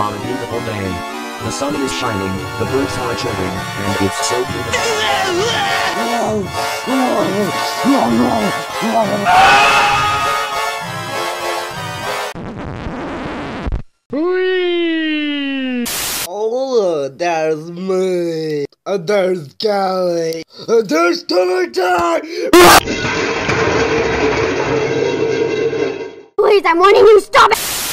on a beautiful day. The sun is shining, the birds are chirping, and it's so beautiful. Oh, there's me. There's Kelly. There's Tony. Please, I'm warning you, stop it!